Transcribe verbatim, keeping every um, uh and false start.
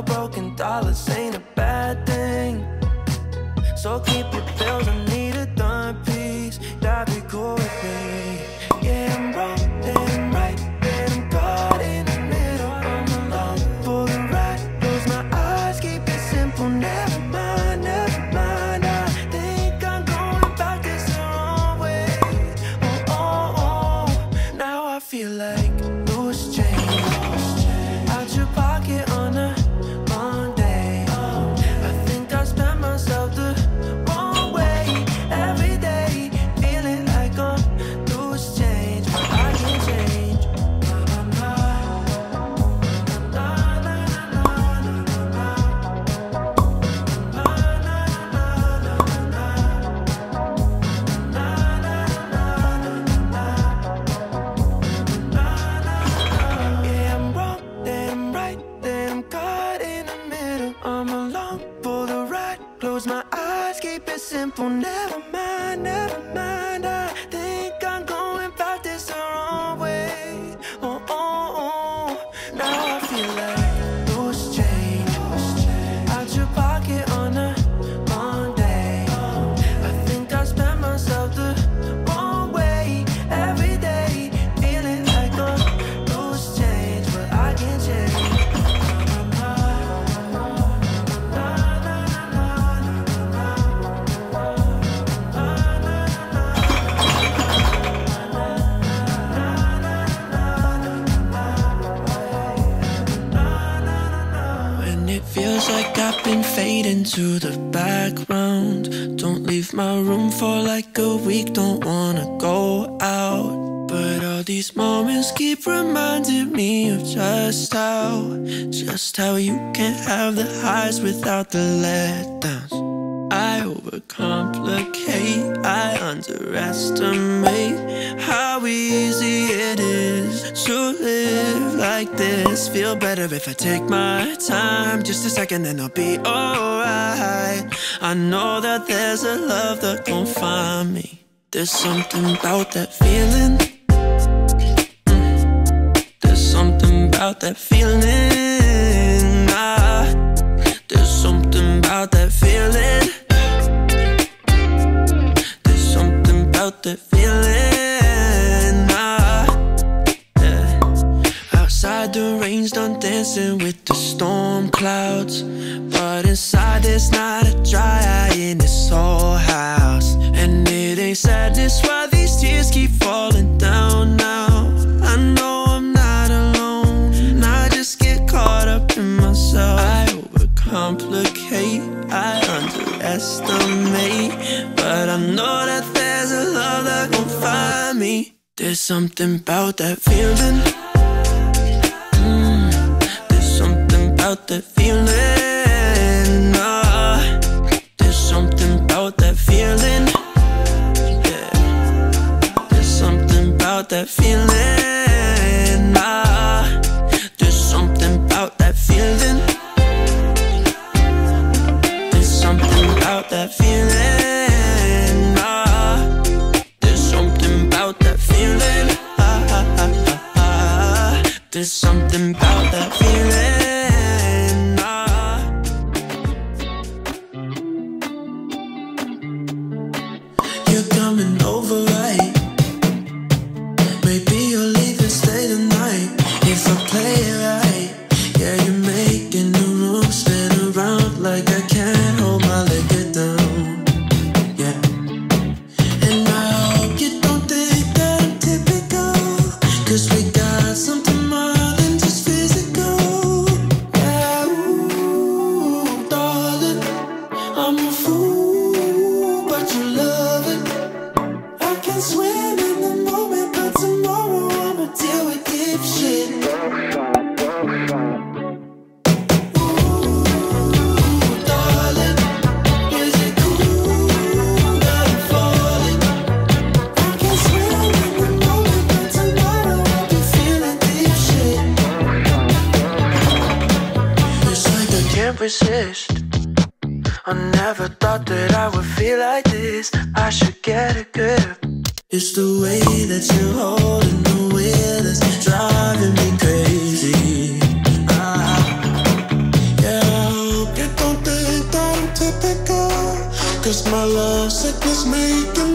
Your broken dollars ain't a bad thing. So keep your bills, I need a third piece. That'd be cool with me. Yeah, I'm wrong, then I'm right, then I'm caught in the middle. I'm alone for the ride. Close my eyes, keep it simple. Never mind, never mind. I think I'm going back this the wrong way. Oh, oh, oh. Now I feel like loose change out your pocket on a Monday. I think I spent myself the wrong way every day, feeling like I'm loose change, but I can't change. Yeah, I'm wrong, then I'm right, then I'm caught in the middle. I'm along for the ride. Close my eyes, keep it simple. Never mind, never mind. I think I'm going back this the wrong way. Oh, oh, oh. Now I feel like loose change out your pocket on a Monday. I think I spent myself the wrong way every day, feeling like I'm loose change, but I can't change. When it feels like I've been fading to the background, don't leave my room for like a week, don't wanna go out. But all these moments keep reminding me of just how, just how you can't have the highs without the letdowns. I overcomplicate, I underestimate how easy it is to live like this. Feel better if I take my time, just a second and I'll be alright. I know that there's a love that gon' find me. There's something about that feeling. Mm. There's something about that feeling. Ah. There's something about that feeling. About that feeling, ah, yeah. Outside the rain's done dancing with the storm clouds, but inside there's not a dry eye in this whole house. And it ain't sadness why these tears keep falling down now. I know I'm not alone, and I just get caught up in myself. I overcomplicate, I underestimate, but I know that there's a love that gon' find me. There's something about that feeling. Mm, there's something about that feeling. Ah, there's something about that feeling. Yeah, there's something about that feeling. Ah, there's something about that feeling. There's something about that feeling. Ah, there's something about that feeling. Ah, ah, ah, ah, ah. There's something about that feeling. Ah. You're coming over, right? Maybe you'll leave and stay the night. If I play it right, yeah, you're making the room spin around like I can't hold my leg down. Yeah, and I hope you don't think that I'm typical, 'cause we got something more than just physical. Yeah, ooh, darling, I'm a fool, but you love it. I can swim in the moment, but tomorrow I'ma deal with deep shit. Resist. I never thought that I would feel like this. I should get a grip. It's the way that you're holding the wheel that's driving me crazy. Ah, yeah. reckless, making